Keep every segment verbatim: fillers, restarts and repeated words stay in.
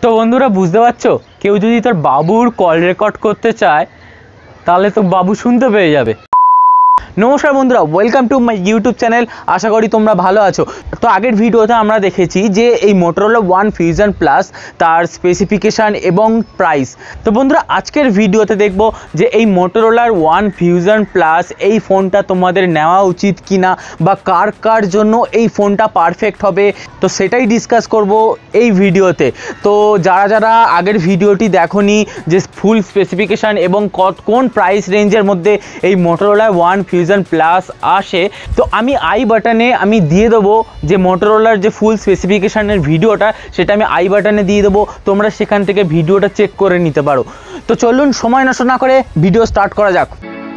তো বন্ধুরা বুঝতে পারছো, কেউ যদি তোর বাবুর কল রেকর্ড করতে চায় তাহলে তো বাবু শুনতে পেয়ে যাবে। নমস্কার বন্ধুরা, welcome to my YouTube channel. আশা করি তোমরা ভালো আছো। তো আগের ভিডিওতে আমরা দেখেছি যে এই মোটরোলা ওয়ান ফিউশন প্লাস তার স্পেসিফিকেশান এবং প্রাইস। তো বন্ধুরা আজকের ভিডিওতে দেখব যে এই মোটরোলার ওয়ান ফিউশন প্লাস এই ফোনটা তোমাদের নেওয়া উচিত কিনা বা কার কার জন্য এই ফোনটা পারফেক্ট হবে, তো সেটাই ডিসকাস করব এই ভিডিওতে। তো যারা যারা আগের ভিডিওটি দেখোনি যে ফুল স্পেসিফিকেশান এবং কোন প্রাইস রেঞ্জের মধ্যে এই মোটরোলা ওয়ান ফিউশন প্লাস আসে, তো আমি আই বাটনে আমি দিয়ে দেবো যে মোটরোলার যে ফুল স্পেসিফিকেশানের ভিডিওটা, সেটা আমি আই বাটনে দিয়ে দেবো, তোমরা সেখান থেকে ভিডিওটা চেক করে নিতে পারো। তো চলুন সময় নষ্ট না করে ভিডিও স্টার্ট করা যাক।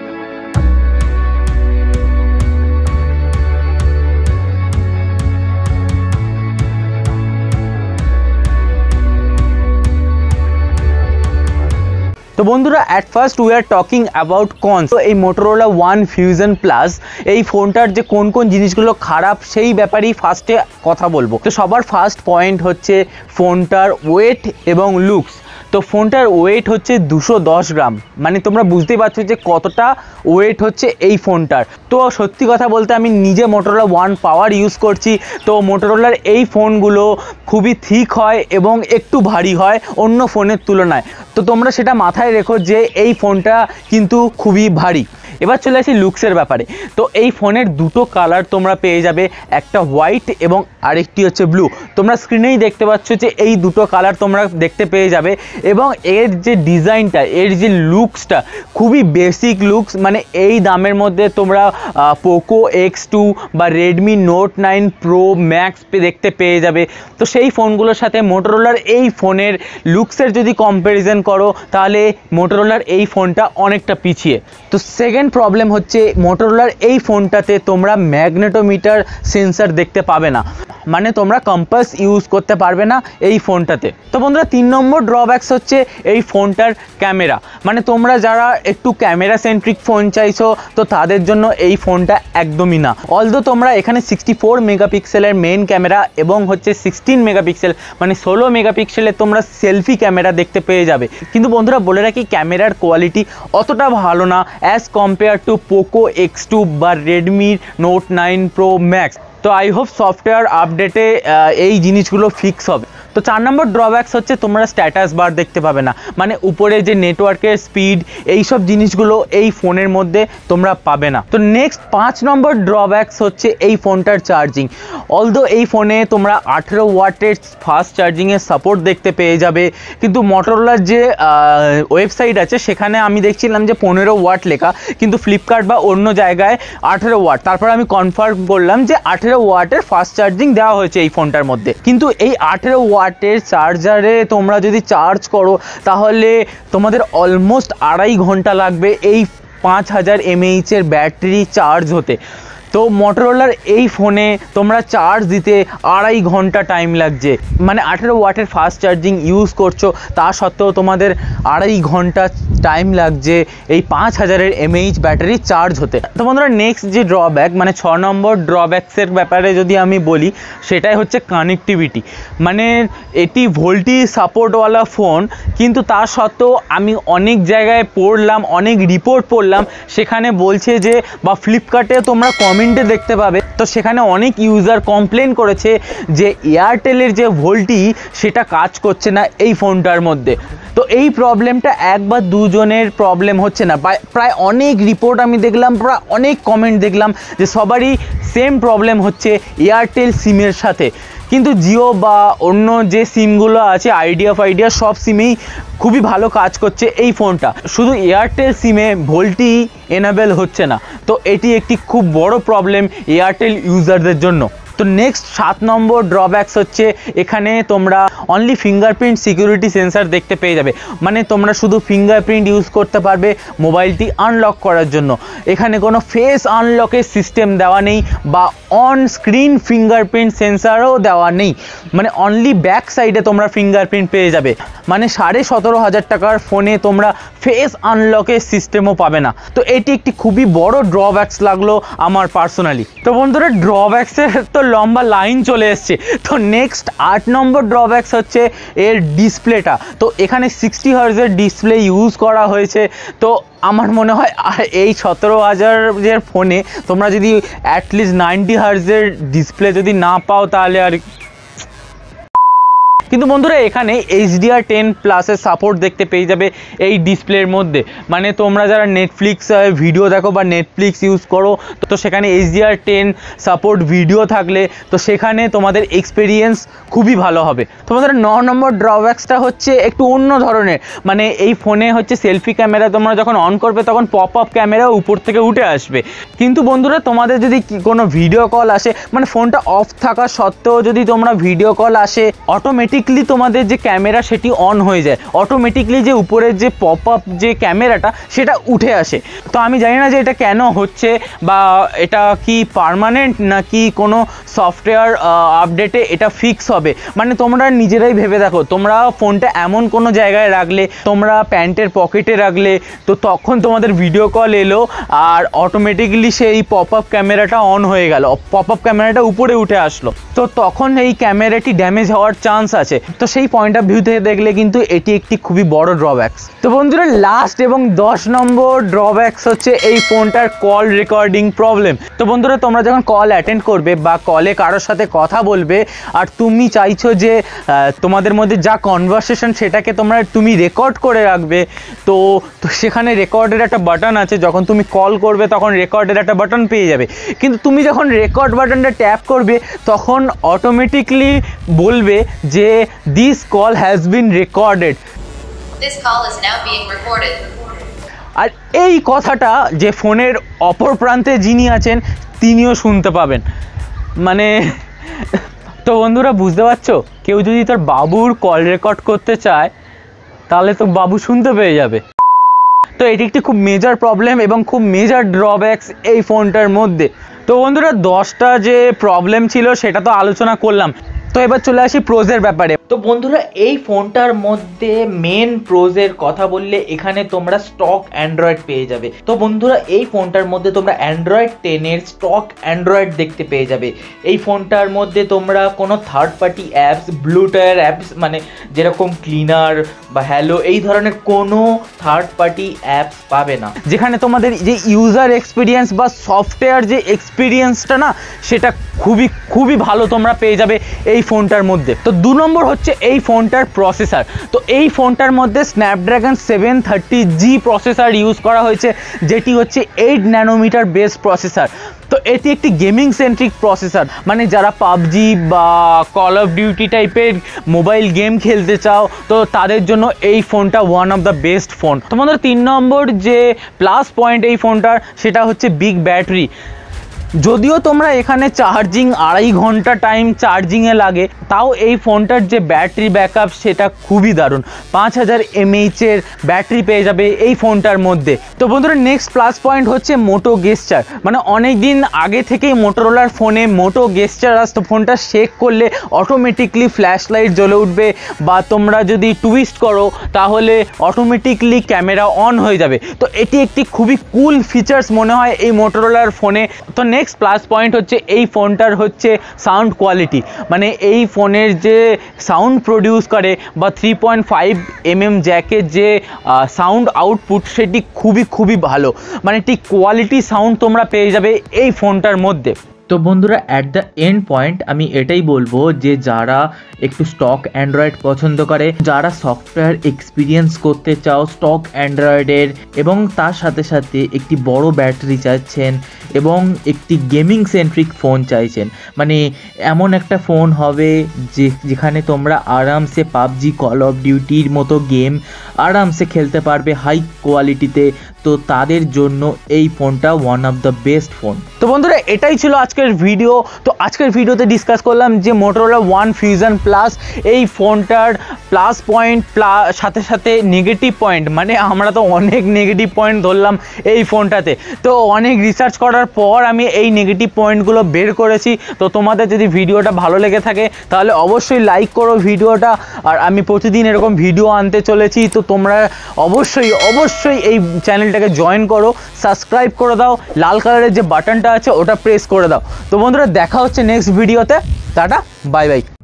তো বন্ধুরা at first we are talking about cons. তো এই মোটরোলা ওয়ান ফিউশন প্লাস এই ফোনটার যে কোন কোন জিনিসগুলো খারাপ সেই ব্যাপারেই ফার্স্টে কথা বলবো। তো সবার ফার্স্ট পয়েন্ট হচ্ছে ফোনটার ওয়েট এবং লুকস। তো ফোনটার ওয়েট হচ্ছে দুশো দশ গ্রাম, মানে তোমরা বুঝতেই পারছো যে কতটা ওয়েট হচ্ছে এই ফোনটার। তো সত্যি কথা বলতে আমি নিজে মোটরোলা ওয়ান পাওয়ার ইউজ করছি, তো মোটরোলার এই ফোনগুলো খুবই থিক হয় এবং একটু ভারী হয় অন্য ফোনের তুলনায়। তো তোমরা সেটা মাথায় রেখো যে এই ফোনটা কিন্তু খুবই ভারী। এবার চলে আসি লুকসের ব্যাপারে। তো এই ফোনের দুটো কালার তোমরা পেয়ে যাবে, একটা হোয়াইট এবং আরেকটি হচ্ছে ব্লু। তোমরা স্ক্রিনেই দেখতে পাচ্ছ যে এই দুটো কালার তোমরা দেখতে পেয়ে যাবে এবং এর যে ডিজাইনটা, এর যে লুকসটা খুবই বেসিক লুকস। মানে এই দামের মধ্যে তোমরা পোকো এক্স টু বা Redmi Note nine Pro Max দেখতে পেয়ে যাবে। তো সেই ফোনগুলোর সাথে মোটরোলার এই ফোনের লুকসের যদি কম্প্যারিজন করো তাহলে মোটরোলার এই ফোনটা অনেকটা পিছিয়ে। তো সেকেন্ড প্রবলেম হচ্ছে মোটরোলার এই ফোনটাতে তোমরা ম্যাগনেটোমিটার সেন্সার দেখতে পাবে না, মানে তোমরা কম্পাস ইউজ করতে পারবে না এই ফোনটাতে। তো বন্ধুরা তিন নম্বর ড্রব্যাকস হচ্ছে এই ফোনটার ক্যামেরা। মানে তোমরা যারা একটু ক্যামেরা সেন্ট্রিক ফোন চাইছো তো তাদের জন্য এই ফোনটা একদমই না। অলদো তোমরা এখানে সিক্সটি ফোর মেগাপিক্সেলের মেন ক্যামেরা এবং হচ্ছে সিক্সটিন মেগাপিক্সেল মানে ষোলো মেগাপিক্সেলের তোমরা সেলফি ক্যামেরা দেখতে পেয়ে যাবে। কিন্তু বন্ধুরা বলে রাখি, ক্যামেরার কোয়ালিটি অতটা ভালো না as compare to Poco X two বা রেডমির নোট নাইন প্রো ম্যাক্স। তো আই হোপ সফটওয়্যার আপডেটে এই জিনিসগুলো ফিক্স হবে। তো চার নম্বর ড্রব্যাকস হচ্ছে তোমরা স্ট্যাটাস বার দেখতে পাবে না, মানে উপরে যে নেটওয়ার্কের স্পিড এই সব জিনিসগুলো এই ফোনের মধ্যে তোমরা পাবে না। তো নেক্সট পাঁচ নম্বর ড্রব্যাকস হচ্ছে এই ফোনটার চার্জিং। অলদো এই ফোনে তোমরা আঠেরো ওয়াটের ফাস্ট চার্জিংয়ের সাপোর্ট দেখতে পেয়ে যাবে, কিন্তু মোটরোলার যে ওয়েবসাইট আছে সেখানে আমি দেখছিলাম যে পনেরো ওয়াট লেখা, কিন্তু ফ্লিপকার্ট বা অন্য জায়গায় আঠেরো ওয়াট। তারপর আমি কনফার্ম করলাম যে আঠেরো ওয়াটের ফাস্ট চার্জিং দেওয়া হয়েছে এই ফোনটার মধ্যে। কিন্তু এই আঠেরো ওয়াটের চার্জারে তোমরা যদি চার্জ করো তাহলে তোমাদের অলমোস্ট আড়াই ঘন্টা লাগবে এই পাঁচ হাজার এমএইচের ব্যাটারি চার্জ হতে। তো মোটরোলার এই ফোনে তোমরা চার্জ দিতে আড়াই ঘন্টা টাইম লাগছে, মানে আঠেরো ওয়াটের ফাস্ট চার্জিং ইউজ করছো তা সত্ত্বেও তোমাদের আড়াই ঘন্টা টাইম লাগছে এই পাঁচ হাজারের এমএইচ ব্যাটারি চার্জ হতে। তো বন্ধুরা নেক্সট যে ড্রব্যাক, মানে ছ নম্বর ড্রব্যাকসের ব্যাপারে যদি আমি বলি, সেটাই হচ্ছে কানেক্টিভিটি। মানে এটি ভোল্টি সাপোর্টওয়ালা ফোন, কিন্তু তা সত্ত্বেও আমি অনেক জায়গায় পড়লাম, অনেক রিপোর্ট পড়লাম, সেখানে বলছে যে বা ফ্লিপকার্টে তোমরা কম কমেন্টে দেখতে পাবে, তো সেখানে অনেক ইউজার কমপ্লেন করেছে যে এয়ারটেলের যে ভোল্টি সেটা কাজ করছে না এই ফোনটার মধ্যে। তো এই প্রবলেমটা এক বা দুজনের প্রবলেম হচ্ছে না, প্রায় অনেক রিপোর্ট আমি দেখলাম, প্রায় অনেক কমেন্ট দেখলাম যে সবারই সেম প্রবলেম হচ্ছে এয়ারটেল সিমের সাথে। কিন্তু জিও বা অন্য যে সিমগুলো আছে আইডিয়া ফাইডিয়া সব সিমেই খুবই ভালো কাজ করছে এই ফোনটা, শুধু এয়ারটেল সিমে ভোল্টি এনাবেল হচ্ছে না। তো এটি একটি খুব বড় প্রবলেম এয়ারটেল ইউজারদের জন্য। তো নেক্সট সাত নম্বর ড্রব্যাকস হচ্ছে এখানে তোমরা অনলি ফিঙ্গারপ্রিন্ট সিকিউরিটি সেন্সার দেখতে পেয়ে যাবে, মানে তোমরা শুধু ফিঙ্গারপ্রিন্ট ইউজ করতে পারবে মোবাইলটি আনলক করার জন্য। এখানে কোনো ফেস আনলকের সিস্টেম দেওয়া নেই বা অন স্ক্রিন ফিঙ্গারপ্রিন্ট সেন্সারও দেওয়া নেই, মানে অনলি ব্যাক সাইডে তোমরা ফিঙ্গারপ্রিন্ট পেয়ে যাবে। মানে সাড়ে সতেরো হাজার টাকার ফোনে তোমরা ফেস আনলকের সিস্টেমও পাবে না। তো এটি একটি খুবই বড় ড্রব্যাকস লাগলো আমার পার্সোনালি। তো বন্ধুরা ড্রব্যাকসের তো লম্বা লাইন চলে এসছে। তো নেক্সট আট নম্বর ড্রব্যাকস হচ্ছে এর ডিসপ্লেটা। তো এখানে সিক্সটি হার্জের ডিসপ্লে ইউজ করা হয়েছে। তো আমার মনে হয় এই সতেরো হাজারের ফোনে তোমরা যদি অ্যাটলিস্ট নাইনটি হার্জের ডিসপ্লে যদি না পাও তাহলে আর। কিন্তু বন্ধুরা এখানে এইচ ডি আর টেন প্লাসের সাপোর্ট দেখতে পেয়ে যাবে এই ডিসপ্লের মধ্যে। মানে তোমরা যারা নেটফ্লিক্স ভিডিও দেখো বা নেটফ্লিক্স ইউজ করো, তো সেখানে H D R ten support video থাকলে তো সেখানে তোমাদের এক্সপিরিয়েন্স খুবই ভালো হবে। তোমাদের ন নম্বর ড্রব্যাকসটা হচ্ছে একটু অন্য ধরনের। মানে এই ফোনে হচ্ছে সেলফি ক্যামেরা তোমরা যখন অন করবে তখন পপ আপ ক্যামেরা উপর থেকে উঠে আসবে। কিন্তু বন্ধুরা তোমাদের যদি কোনো ভিডিও কল আসে, মানে ফোনটা অফ থাকা সত্ত্বেও যদি তোমরা ভিডিও কল আসে, অটোমেটিক তোমাদের যে ক্যামেরা সেটি অন হয়ে যায়, অটোমেটিকলি যে উপরের যে পপ আপ যে ক্যামেরাটা সেটা উঠে আসে। তো আমি জানি না যে এটা কেন হচ্ছে বা এটা কি পার্মানেন্ট নাকি কোনো সফটওয়্যার আপডেটে এটা ফিক্স হবে। মানে তোমরা নিজেরাই ভেবে দেখো, তোমরা ফোনটা এমন কোনো জায়গায় রাখলে, তোমরা প্যান্টের পকেটে রাখলে, তো তখন তোমাদের ভিডিও কল এলো আর অটোমেটিকলি সেই পপ আপ ক্যামেরাটা অন হয়ে গেল, পপ আপ ক্যামেরাটা উপরে উঠে আসলো, তো তখন এই ক্যামেরাটি ড্যামেজ হওয়ার চান্স আছে। তো সেই পয়েন্ট অফ ভিউ থেকে দেখলে কিন্তু এটি একটি খুবই বড় ড্রব্যাকস। তো বন্ধুরা লাস্ট এবং দশ নম্বর ড্রব্যাকস হচ্ছে এই ফোনটার কল রেকর্ডিং প্রবলেম। তো বন্ধুরা তোমরা যখন কল অ্যাটেন্ড করবে বা কলে কারোর সাথে কথা বলবে আর তুমি চাইছো যে তোমাদের মধ্যে যা কনভারসেশন সেটাকে তোমরা তুমি রেকর্ড করে রাখবে, তো তো সেখানে রেকর্ডের একটা বাটন আছে। যখন তুমি কল করবে তখন রেকর্ডের একটা বাটন পেয়ে যাবে, কিন্তু তুমি যখন রেকর্ড বাটনটা ট্যাপ করবে তখন অটোমেটিকলি বলবে যে this call has been recorded. This call is now being recorded. আর এই কথাটা যে ফোনের অপর প্রান্তে যিনি আছেন তিনিও শুনতে পাবেন। মানে তো বন্ধুরা বুঝতে পারছো, কেউ যদি তার বাবুর কল রেকর্ড করতে চায় তাহলে তো বাবু শুনতে পেয়ে যাবে। তো এটি একটি খুব মেজর প্রবলেম এবং খুব মেজর ড্রব্যাকস এই ফোনটার মধ্যে। তো বন্ধুরা দশটা যে প্রবলেম ছিল সেটা তো আলোচনা করলাম। তো এবার চলে আসি প্রোজের ব্যাপারে। তো বন্ধুরা এই ফোনটার মধ্যে মেন প্রোজের কথা বললে এখানে তোমরা স্টক অ্যান্ড্রয়েড পেয়ে যাবে। তো বন্ধুরা এই ফোনটার মধ্যে তোমরা অ্যান্ড্রয়েড টেনের স্টক অ্যান্ড্রয়েড দেখতে পেয়ে যাবে। এই ফোনটার মধ্যে তোমরা কোনো third party apps, bloatware apps মানে যেরকম ক্লিনার বা হ্যালো এই ধরনের কোনো থার্ড পার্টি অ্যাপস পাবে না, যেখানে তোমাদের যে ইউজার এক্সপিরিয়েন্স বা সফটওয়্যার যে এক্সপিরিয়েন্সটা না সেটা খুবই খুবই ভালো তোমরা পেয়ে যাবে এই ফোনটার মধ্যে। তো দু নম্বর হচ্ছে এই ফোনটার প্রসেসর। তো এই ফোনটার মধ্যে Snapdragon seven thirty G processor use করা হয়েছে, যেটি হচ্ছে এইট ন্যানোমিটার বেস প্রসেসর। তো এটি একটি গেমিং সেন্ট্রিক প্রসেসর, মানে যারা পাবজি বা কল অফ ডিউটি টাইপের মোবাইল গেম খেলতে চাও তো তাদের জন্য এই ফোনটা one of the best phone. তোমাদের তিন নম্বর যে প্লাস পয়েন্ট এই ফোনটার সেটা হচ্ছে বিগ ব্যাটারি। যদিও তোমরা এখানে চার্জিং আড়াই ঘন্টা টাইম চার্জিংয়ে লাগে, তাও এই ফোনটার যে ব্যাটারি ব্যাকআপ সেটা খুবই দারুণ। পাঁচ হাজার এমএইচের ব্যাটারি পেয়ে যাবে এই ফোনটার মধ্যে। তো বন্ধুরা নেক্সট প্লাস পয়েন্ট হচ্ছে মোটো গেস্টার। মানে অনেক দিন আগে থেকেই মোটোরোলার ফোনে মোটো গেস্টার আসতো, ফোনটা শেক করলে অটোমেটিকলি ফ্ল্যাশ লাইট জ্বলে উঠবে বা তোমরা যদি টুইস্ট করো তাহলে অটোমেটিকলি ক্যামেরা অন হয়ে যাবে। তো এটি একটি খুবই কুল ফিচার্স মনে হয় এই মোটোরোলার ফোনে। তো নেক্সট প্লাস পয়েন্ট হচ্ছে এই ফোনটার হচ্ছে সাউন্ড কোয়ালিটি। মানে এই ফোনের যে সাউন্ড প্রডিউস করে বা three point five M M জ্যাকের যে সাউন্ড আউটপুট সেটি খুবই খুবই ভালো, মানে ঠিক কোয়ালিটি সাউন্ড তোমরা পেয়ে যাবে এই ফোনটার মধ্যে। তো বন্ধুরা অ্যাট দ্য এন্ড পয়েন্ট আমি এটাই বলবো যে যারা একটু স্টক অ্যান্ড্রয়েড পছন্দ করে, যারা সফটওয়্যার এক্সপিরিয়েন্স করতে চাও স্টক অ্যান্ড্রয়েডের এবং তার সাথে সাথে একটি বড় ব্যাটারি চাইছেন এবং একটি গেমিং সেন্ট্রিক ফোন চাইছেন, মানে এমন একটা ফোন হবে যে যেখানে তোমরা আরামসে পাবজি কল অফ ডিউটির মতো গেম আরামসে খেলতে পারবে হাই কোয়ালিটিতে, তো তাদের জন্য এই ফোনটা one of the best phone. তো বন্ধুরা এটাই ছিল আজকের ভিডিও। তো আজকের ভিডিওতে ডিসকাস করলাম যে মোটোরোলা ওয়ান ফিউশন প্লাস এই ফোনটার প্লাস পয়েন্ট প্লাস সাথে সাথে নেগেটিভ পয়েন্ট, মানে আমরা তো অনেক নেগেটিভ পয়েন্ট ধরলাম এই ফোনটাতে। তো অনেক রিসার্চ করার পর আমি এই নেগেটিভ পয়েন্টগুলো বের করেছি। তো তোমাদের যদি ভিডিওটা ভালো লেগে থাকে তাহলে অবশ্যই লাইক করো ভিডিওটা। আর আমি প্রতিদিন এরকম ভিডিও আনতে চলেছি, তো তোমরা অবশ্যই অবশ্যই এই চ্যানেলটাকে জয়েন করো, সাবস্ক্রাইব করে দাও, লাল কালারের যে বাটনটা আছে ওটা প্রেস করে দাও। তো বন্ধুরা দেখা হচ্ছে নেক্সট ভিডিওতে, টাটা বাই বাই।